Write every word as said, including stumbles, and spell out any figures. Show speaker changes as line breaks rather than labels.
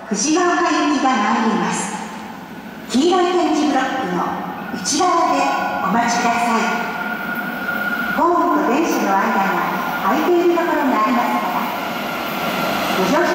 藤ヶ丘行きが参ります。黄色い点字ブロックの内側でお待ちください。ホームと電車の間が空いているところがありますから、ご乗車